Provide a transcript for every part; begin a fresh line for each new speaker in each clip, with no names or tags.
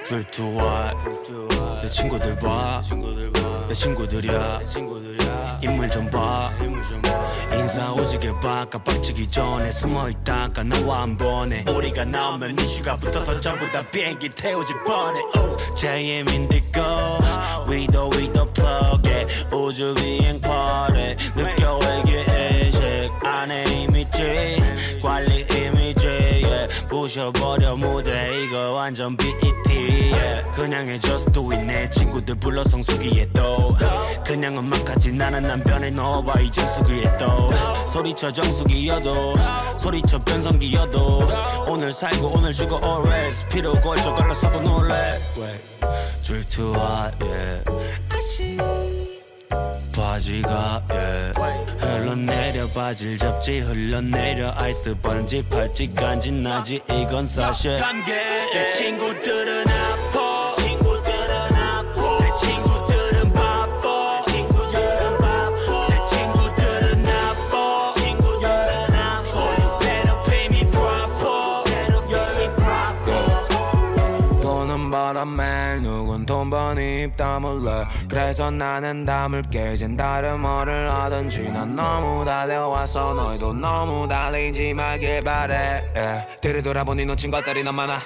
Drip to what? 내 친구들 봐. 내 친구들이야. 인물 좀 봐. 인사 오지게 봐. 깜빡치기 전에 숨어있다가 나와 한 번에 우리가 나오면 이슈가 붙어서 전부 다 비행기 태우지 뻔해. JM 인디고 위도 plug it. 우주 비행 party 느껴 외계 의식 안에 이미지 관리 이미지 yeah. 부셔버려 무대 이거 완전 BET yeah. 그냥 해 just do it 내 친구들 불러 성수기에 또 그냥 음악하지 나는 남편에 넣어봐 이 정수기에 또 소리쳐 정수기여도 소리쳐 변성기여도 오늘 살고 오늘 죽어 always 피로 골조 걸러서도 놀래 Drip to hot yeah. 바지가 yeah. 흘러내려 바지를 잡지 흘러내려 아이스 번지 팔찌 간지나지 이건 사실 감개 내 친구들은 아파
바람에 누군 돈 버니 입 다물래 그래서 나는 다물게 쟨 다른 뭐를 하든지 난 너무 달려와서 너희도 너무 달리지 말길 바래 yeah. 뒤를 돌아보니 놓친 것들이 너무 많아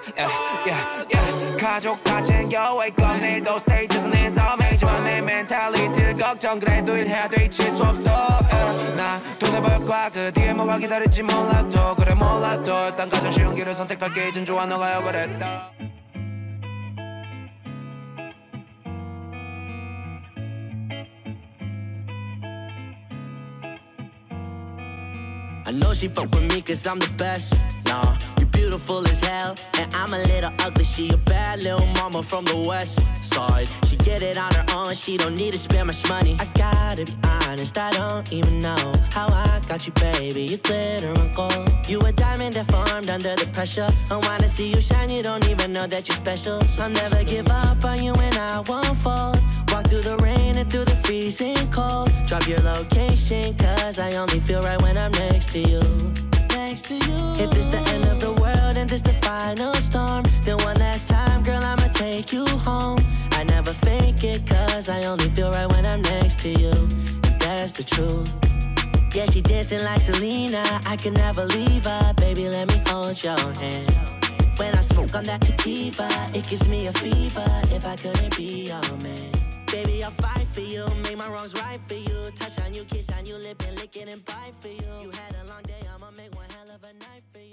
가족 다 챙겨 wake up 내일도 스테이지에서 내 섬이지만 내 멘탈리티 걱정 그래도 일해야 돼 잊힐 수 없어 나 돈을 벌 거야 그 뒤에 뭐가 기다릴지 몰라도 그래 몰라도 일단 가장 쉬운 길을 선택할게 이젠 좋아 너가 그랬다
I know she fuck with me cause I'm the best. Nah, you're beautiful as hell. And I'm a little ugly, she a bad little mama from the west side. She get it on her own, she don't need to spend much money. I gotta be honest, I don't even know how I got you, baby. You glitter and gold. You a diamond that formed under the pressure. I wanna see you shine, you don't even know that you're special. I'll never give up on you and I won't fall. Walk through the rain and through the freezing cold. Drop your location, cause I only feel right when I'm next to you. Next to you. If it's the end of the world and this the final storm, then one last time, girl, I'ma take you home. I never fake it, cause I only feel right when I'm next to you. And that's the truth. Yeah, she dancing like Selena, I can never leave her. Baby, let me hold your hand. When I smoke on that sativa, it gives me a fever. If I couldn't be your man, baby, I'll fight for you, make my wrongs right for you. Touch on you, kiss on you, lip and lick it and bite for you. You had a long day, I'ma make one hell of a night for you.